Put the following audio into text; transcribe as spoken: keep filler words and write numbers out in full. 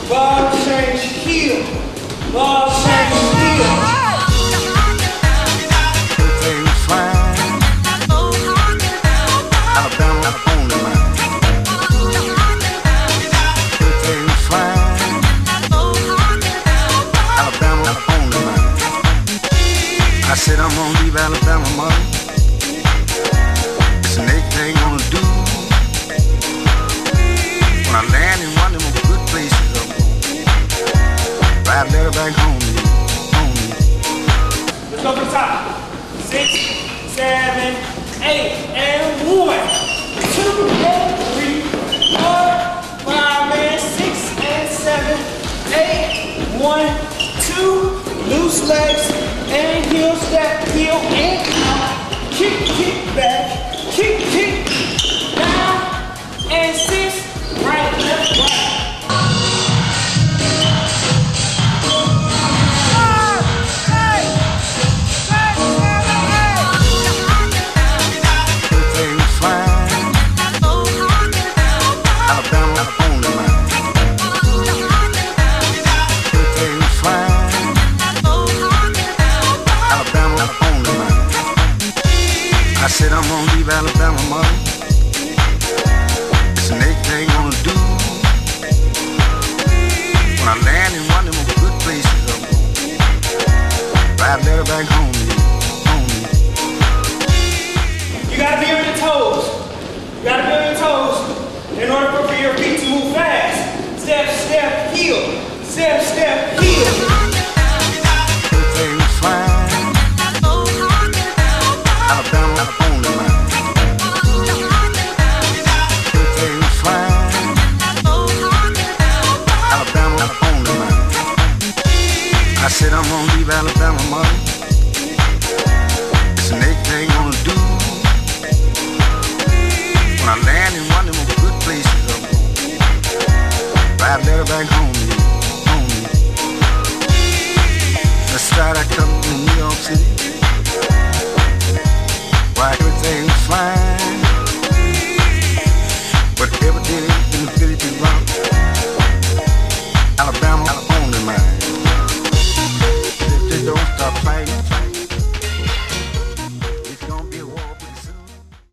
Ball change heel. Ball change heel. Everything's fine. Alabama on the line. Everything's fine. Alabama on the line. I said I'm gonna leave Alabama, mother. It's the next thing I'm gonna do. When I land in one of them good places, I'm gonna ride there back home. home. Let's go from the top. Six, seven, eight, and one, two, and three, four, five, and six, and seven, eight, one, two, loose legs, and heel step, heel, and out, kick, kick back, kick, kick, down, and six, right, left, right. I said I'm gonna leave Alabama, mother. It's the next thing I'm gonna do. When I land in one of them good places, I'm gonna ride there back home. home. You gotta be on your toes. You gotta be on your toes in order for your feet to move fast. Step, step, heel. Step, step, heel. Everything's fine. Alabama on the line. Everything's fine. Alabama on the line. I said I'm gonna leave Alabama, mother. It's the next thing I'm gonna do. When I land in one of them good places, I'm gonna ride there back home. home. Let's start out coming to New York City. Why everything's fine, but every day in the village is wrong. Alabama on the line.